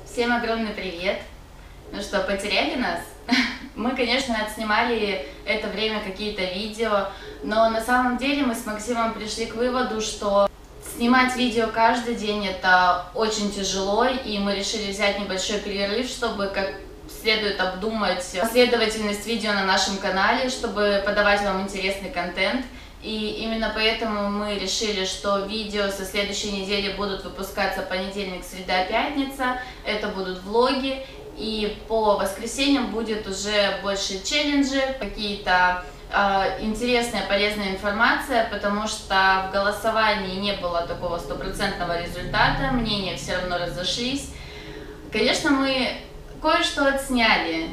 Всем огромный привет! Ну что, потеряли нас? Мы, конечно, отснимали это время какие-то видео, но на самом деле мы с Максимом пришли к выводу, что снимать видео каждый день это очень тяжело, и мы решили взять небольшой перерыв, чтобы как следует обдумать последовательность видео на нашем канале, чтобы подавать вам интересный контент. И именно поэтому мы решили, что видео со следующей недели будут выпускаться понедельник, среда, пятница. Это будут влоги. И по воскресеньям будет уже больше челленджи, какие-то интересная, полезная информация, потому что в голосовании не было такого стопроцентного результата, мнения все равно разошлись. Конечно, мы кое-что отсняли.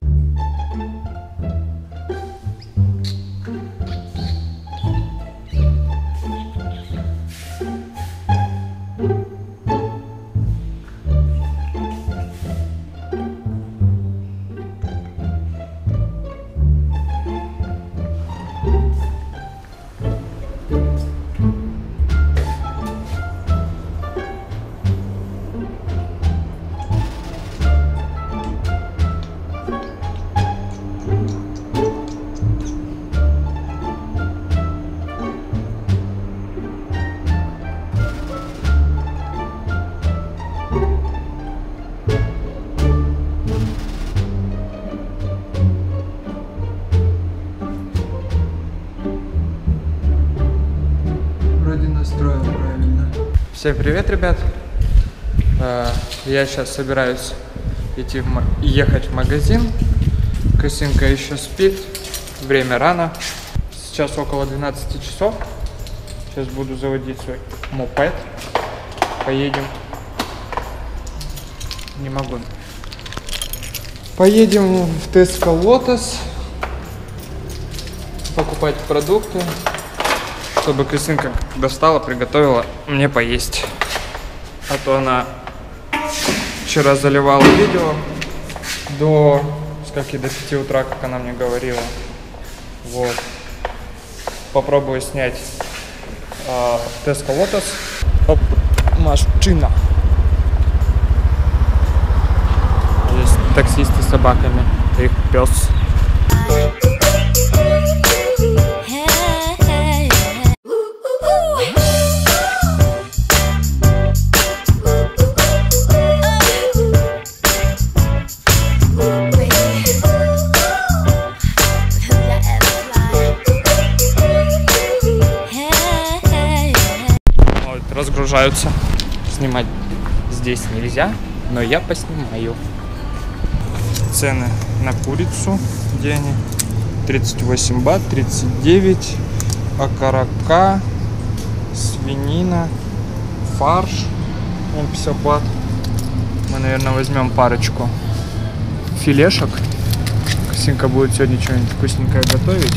Настроил правильно. Всем привет, ребят! Я сейчас собираюсь ехать в магазин. Косинка еще спит. Время рано. Сейчас около 12 часов. Сейчас буду заводить свой мопед. Поедем. Не могу. Поедем в Tesco Lotus. Покупать продукты, чтобы Кристинка достала, приготовила мне поесть. А то она вчера заливала видео до 5 утра, как она мне говорила. Вот. Попробую снять Tesco Lotus. Оп, машина. Здесь таксисты с собаками. Их пес. Разгружаются. Снимать здесь нельзя, но я поснимаю. Цены на курицу. Где они? 38 бат, 39. Окорока, свинина, фарш. Он 50 бат. Мы, наверное, возьмем парочку филешек. Косинка будет сегодня что-нибудь вкусненькое готовить.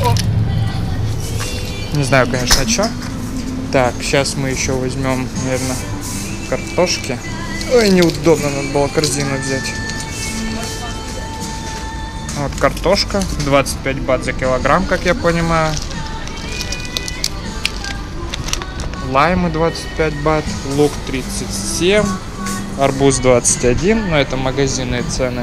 Не знаю, конечно, что. Так, сейчас мы еще возьмем, наверное, картошки. Ой, неудобно, надо было корзину взять. Вот картошка, 25 бат за килограмм, как я понимаю. Лаймы 25 бат, лук 37, арбуз 21, но это магазинные цены.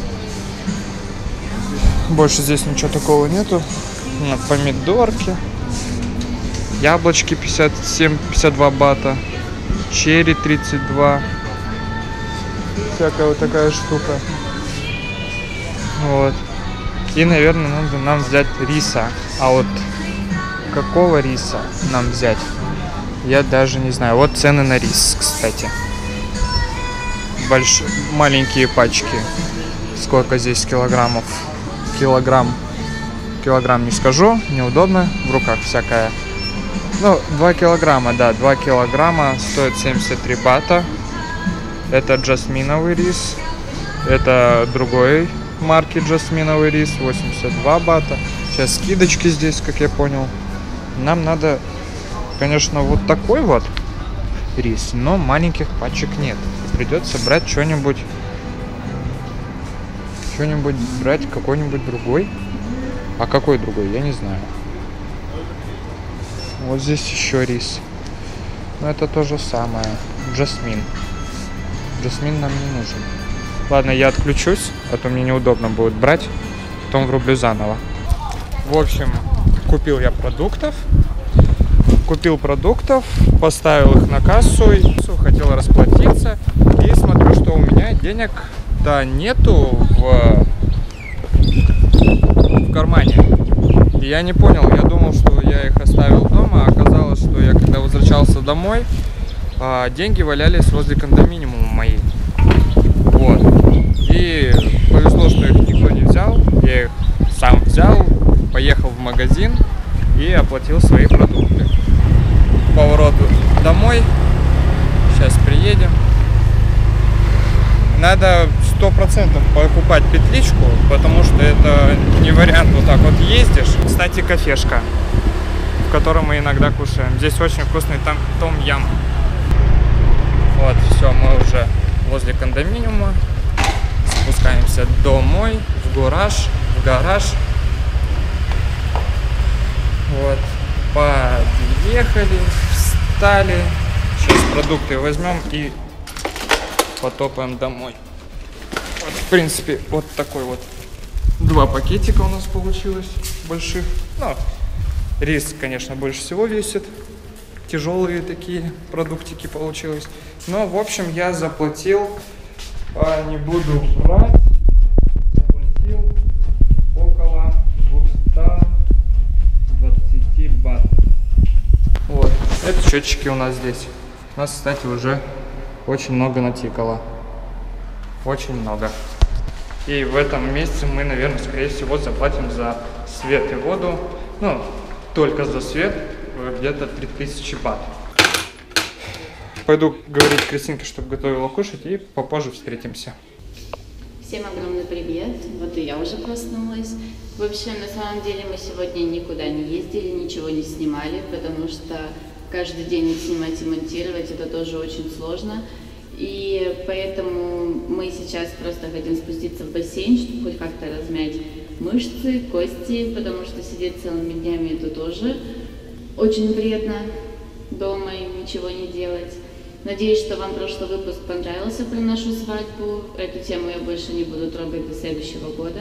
Больше здесь ничего такого нету. Помидорки. Яблочки 57-52 бата, черри 32, всякая вот такая штука. Вот. И, наверное, надо нам взять риса. А вот какого риса нам взять, я даже не знаю. Вот цены на рис, кстати. Маленькие пачки. Сколько здесь килограммов? Килограмм не скажу, неудобно. В руках всякая. Ну, 2 килограмма, да, 2 килограмма стоит 73 бата. Это жасминовый рис. Это другой марки жасминовый рис, 82 бата. Сейчас скидочки здесь, как я понял. Нам надо, конечно, вот такой вот рис, но маленьких пачек нет. Придется брать что-нибудь брать, какой-нибудь другой. А какой другой, я не знаю. Вот здесь еще рис. Но это то же самое. Жасмин. Жасмин нам не нужен. Ладно, я отключусь, а то мне неудобно будет брать. Потом врублю заново. В общем, купил я продуктов. Поставил их на кассу, хотел расплатиться. И смотрю, что у меня денег-то нету в кармане. И я не понял, я думал, что я их оставил дома, а оказалось, что я когда возвращался домой, деньги валялись возле кондоминиума моей. Вот. И повезло, что их никто не взял. Я их сам взял, поехал в магазин и оплатил свои продукты. Поворот домой. Сейчас приедем. Надо 100% покупать петличку, потому что это не вариант вот так вот ездишь. Кстати, кафешка, в которой мы иногда кушаем. Здесь очень вкусный том-ям. Вот, все, мы уже возле кондоминиума. Спускаемся домой, в гараж. Вот, подъехали, встали. Сейчас продукты возьмем и потопаем домой. Вот, в принципе, вот такой вот 2 пакетика у нас получилось больших. Ну, рис, конечно, больше всего весит. Тяжелые такие продуктики получилось. Но, в общем, я заплатил, не буду брать, заплатил около 220 бат. Вот, это счетчики у нас здесь. У нас, кстати, уже очень много натикало. Очень много. И в этом месяце мы, наверное, скорее всего, заплатим за свет и воду. Ну, только за свет где-то 3000 бат. Пойду говорить Кристинке, чтобы готовила кушать, и попозже встретимся. Всем огромный привет. Вот и я уже проснулась. В общем, на самом деле мы сегодня никуда не ездили, ничего не снимали, потому что каждый день снимать и монтировать это тоже очень сложно. И поэтому мы сейчас просто хотим спуститься в бассейн, чтобы хоть как-то размять мышцы, кости, потому что сидеть целыми днями это тоже очень вредно дома и ничего не делать. Надеюсь, что вам прошлый выпуск понравился про нашу свадьбу. Эту тему я больше не буду трогать до следующего года.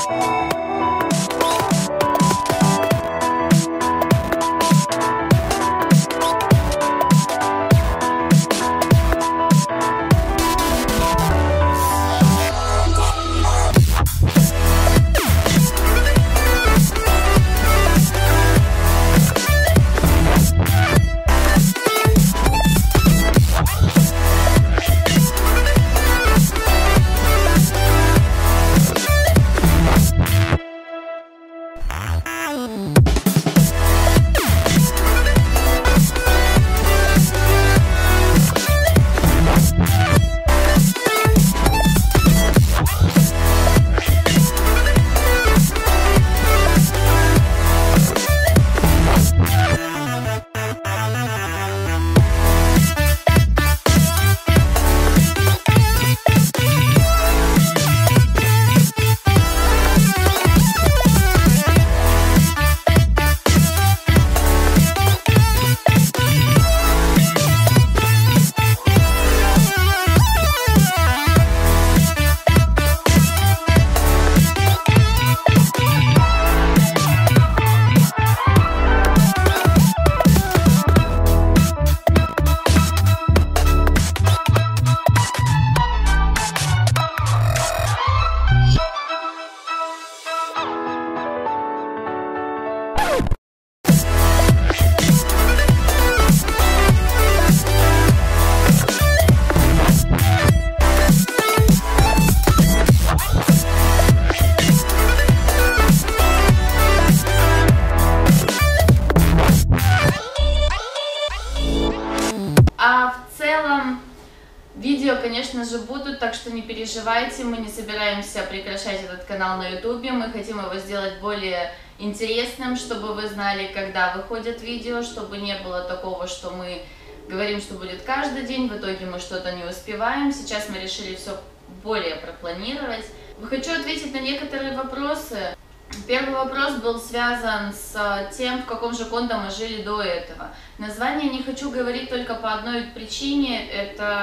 Видео, конечно же, будут, так что не переживайте, мы не собираемся прекращать этот канал на ютубе, мы хотим его сделать более интересным, чтобы вы знали, когда выходят видео, чтобы не было такого, что мы говорим, что будет каждый день, в итоге мы что-то не успеваем. Сейчас мы решили все более пропланировать. Хочу ответить на некоторые вопросы. Первый вопрос был связан с тем, в каком же кондо мы жили до этого. Название не хочу говорить только по одной причине, это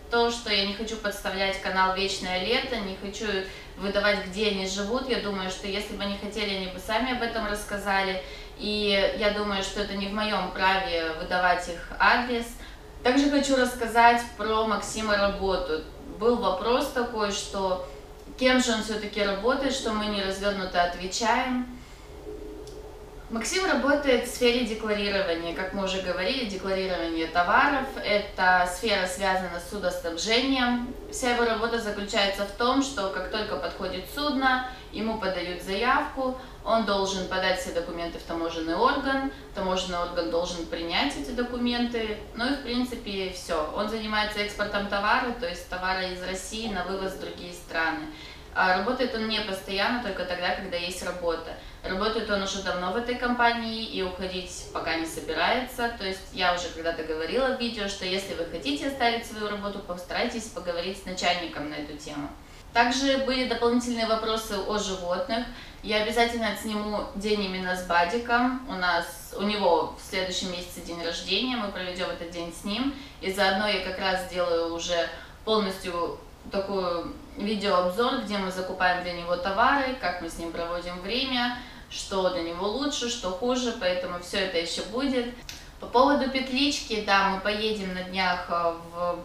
то, что я не хочу подставлять канал «Вечное лето», не хочу выдавать, где они живут. Я думаю, что если бы они хотели, они бы сами об этом рассказали. И я думаю, что это не в моем праве выдавать их адрес. Также хочу рассказать про Максима работу. Был вопрос такой, что кем же он все-таки работает, что мы не развернуто отвечаем. Максим работает в сфере декларирования, как мы уже говорили, декларирование товаров. Эта сфера связана с судоснабжением. Вся его работа заключается в том, что как только подходит судно, ему подают заявку, он должен подать все документы в таможенный орган должен принять эти документы, ну и в принципе все. Он занимается экспортом товара, то есть товара из России на вывоз в другие страны. А работает он не постоянно, только тогда, когда есть работа. Работает он уже давно в этой компании и уходить пока не собирается. То есть я уже когда-то говорила в видео, что если вы хотите оставить свою работу, постарайтесь поговорить с начальником на эту тему. Также были дополнительные вопросы о животных. Я обязательно отсниму день именно с Бадиком. У него в следующем месяце день рождения, мы проведем этот день с ним. И заодно я как раз сделаю уже полностью такой видеообзор, где мы закупаем для него товары, как мы с ним проводим время, что для него лучше, что хуже, поэтому все это еще будет. По поводу петлички, да, мы поедем на днях в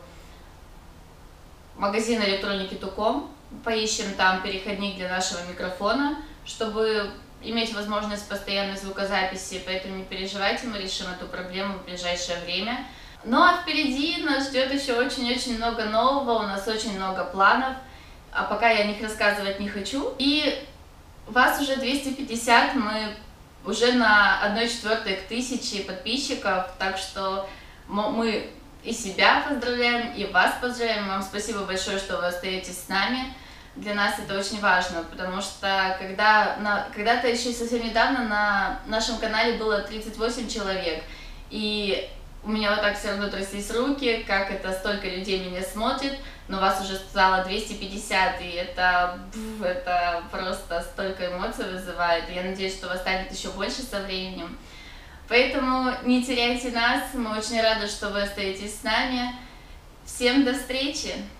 магазин электроники Туком, поищем там переходник для нашего микрофона, чтобы иметь возможность постоянной звукозаписи, поэтому не переживайте, мы решим эту проблему в ближайшее время. Ну а впереди нас ждет еще очень-очень много нового, у нас очень много планов, а пока я о них рассказывать не хочу. И вас уже 250, мы уже на 1/4 к 1000 подписчиков, так что мы и себя поздравляем, и вас поздравляем. Вам спасибо большое, что вы остаетесь с нами. Для нас это очень важно, потому что когда-то еще совсем недавно на нашем канале было 38 человек, и у меня вот так все равно тряслись руки, как это столько людей меня смотрит, но вас уже стало 250, и это просто столько эмоций вызывает. И я надеюсь, что вас станет еще больше со временем. Поэтому не теряйте нас, мы очень рады, что вы остаетесь с нами. Всем до встречи!